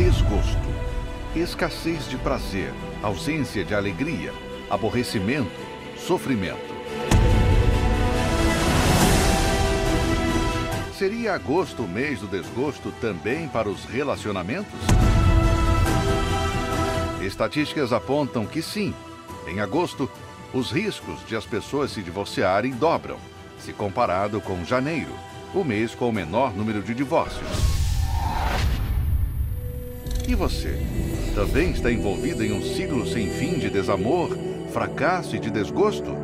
desgosto, escassez de prazer, ausência de alegria, aborrecimento, sofrimento. Seria agosto o mês do desgosto também para os relacionamentos? Estatísticas apontam que sim. Em agosto, os riscos de as pessoas se divorciarem dobram, se comparado com janeiro, o mês com o menor número de divórcios. E você? Também está envolvido em um ciclo sem fim de desamor, fracasso e de desgosto?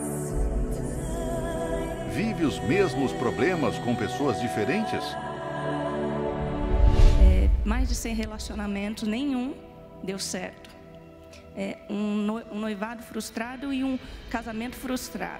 Vive os mesmos problemas com pessoas diferentes? Mais de 100 relacionamentos, nenhum deu certo. Um noivado frustrado e um casamento frustrado.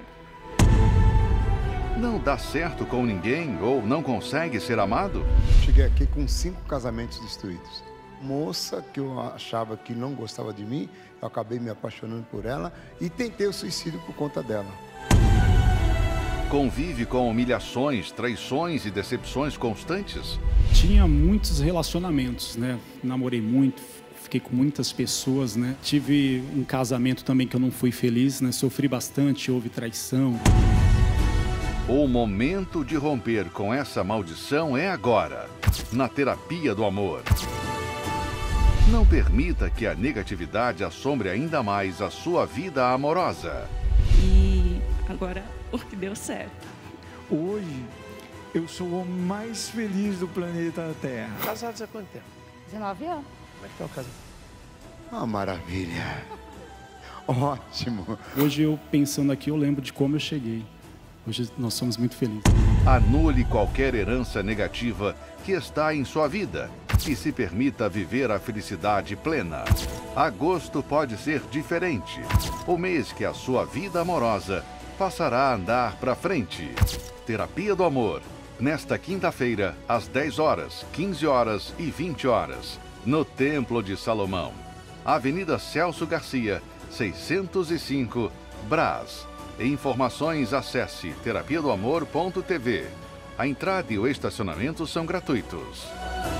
Não dá certo com ninguém ou não consegue ser amado? Cheguei aqui com 5 casamentos destruídos. Moça que eu achava que não gostava de mim, eu acabei me apaixonando por ela e tentei o suicídio por conta dela. Convive com humilhações, traições e decepções constantes? Tinha muitos relacionamentos, né? Namorei muito, fiquei com muitas pessoas, né? Tive um casamento também que eu não fui feliz, né? Sofri bastante, houve traição. O momento de romper com essa maldição é agora, na Terapia do Amor. Não permita que a negatividade assombre ainda mais a sua vida amorosa. E agora o que deu certo. Hoje, eu sou o homem mais feliz do planeta Terra. Casados há quanto tempo? 19 anos. Como é que está o casamento? Ah, maravilha. Ótimo. Hoje eu pensando aqui, eu lembro de como eu cheguei. Hoje nós somos muito felizes. Anule qualquer herança negativa que está em sua vida e se permita viver a felicidade plena. Agosto pode ser diferente. O mês que a sua vida amorosa passará a andar para frente. Terapia do Amor, nesta quinta-feira, às 10 horas, 15 horas e 20 horas, no Templo de Salomão. Avenida Celso Garcia, 605, Brás. Informações, acesse terapiadoamor.tv. A entrada e o estacionamento são gratuitos.